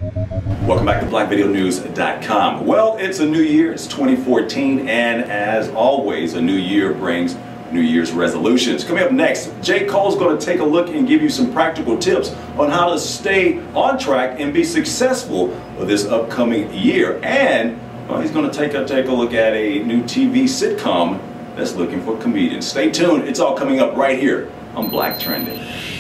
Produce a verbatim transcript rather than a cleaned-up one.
Welcome back to black video news dot com. Well, it's a new year, it's twenty fourteen, and as always, a new year brings New Year's resolutions. Coming up next, J. Cole's going to take a look and give you some practical tips on how to stay on track and be successful this upcoming year. And well, he's going to take a, take a look at a new T V sitcom that's looking for comedians. Stay tuned, it's all coming up right here on Black Trending.